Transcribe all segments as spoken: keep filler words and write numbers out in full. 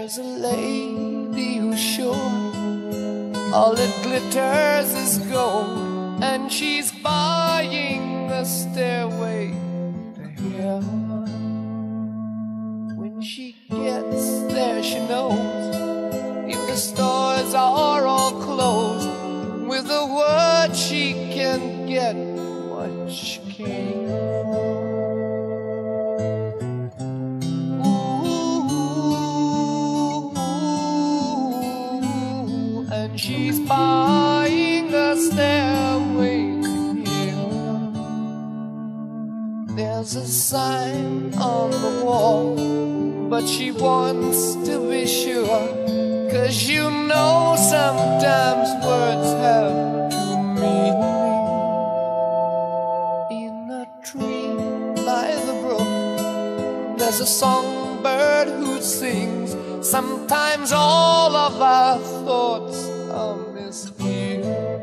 There's a lady who's sure all that glitters is gold, and she's buying a stairway to heaven. When she gets there, she knows if the stores are all closed, with a word she can get what she came for. She's buying a stairway to heaven. There's a sign on the wall, but she wants to be sure, 'cause you know sometimes words have two meanings. In a tree by the brook, there's a songbird who sings. Sometimes all of our thoughts are misgiven.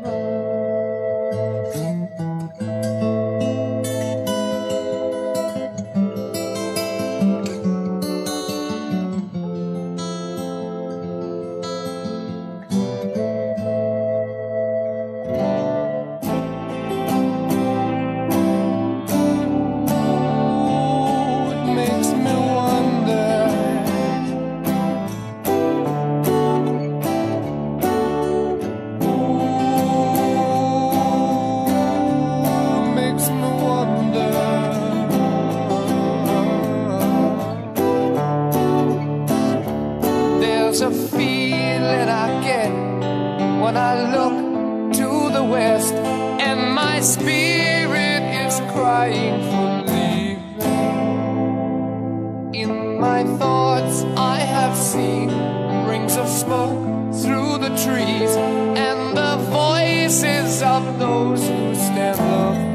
There's a feeling I get when I look to the west, and my spirit is crying for leaving. In my thoughts I have seen rings of smoke through the trees, and the voices of those who stand looking.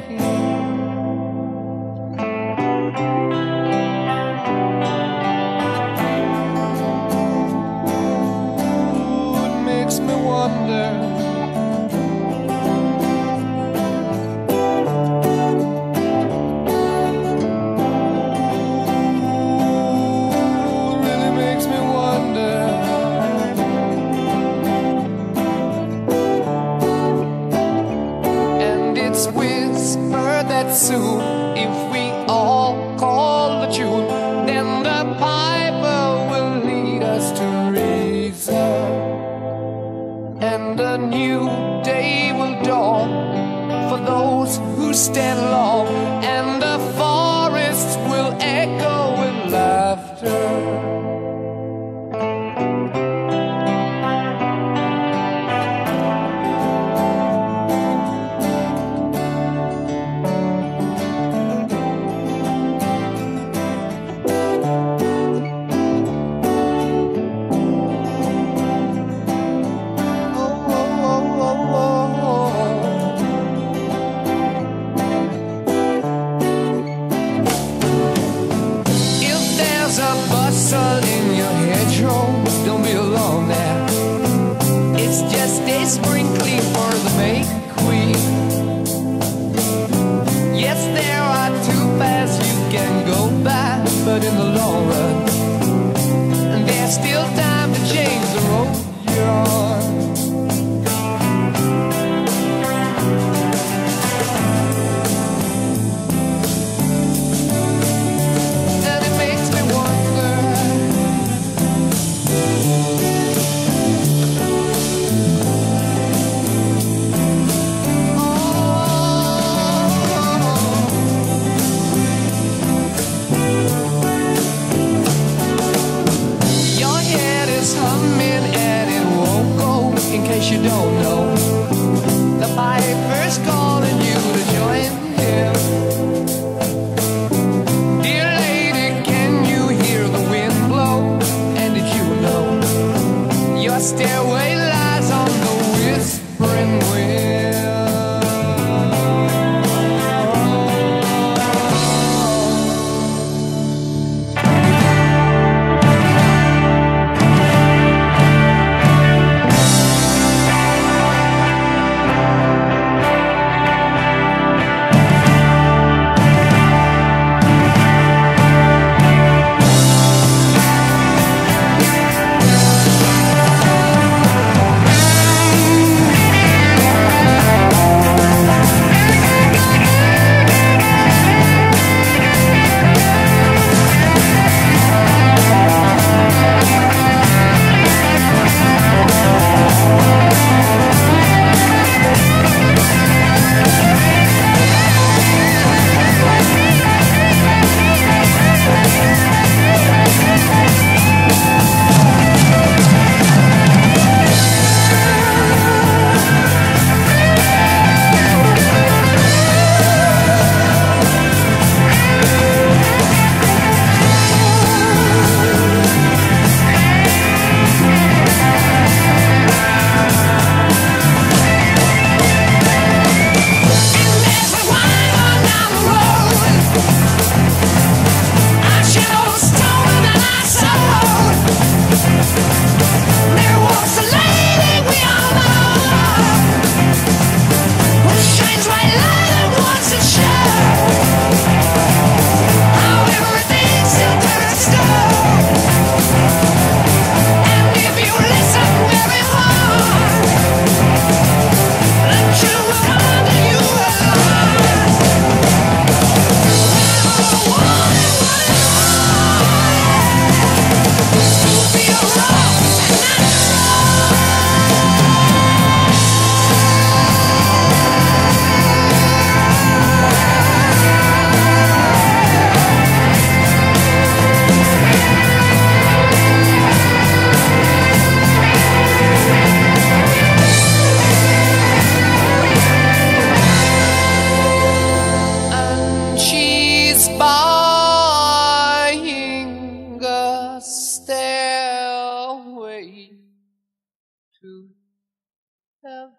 Makes me wonder. Ooh, really makes me wonder. And it's whispered that soon, if we all call the tune, then the piper will lead us to reason. And a new day will dawn for those who stand long, and the forests will echo with laughter. In your hedgerow, don't be alone there. It's just a sprinkling for the May Queen. Yes, there are two paths you can go by, but in the long run, there's still time to change the road you're on. In case you don't know, the piper's calling you to join him. Dear lady, can you hear the wind blow? And did you know your stairway lies on the whispering wind? have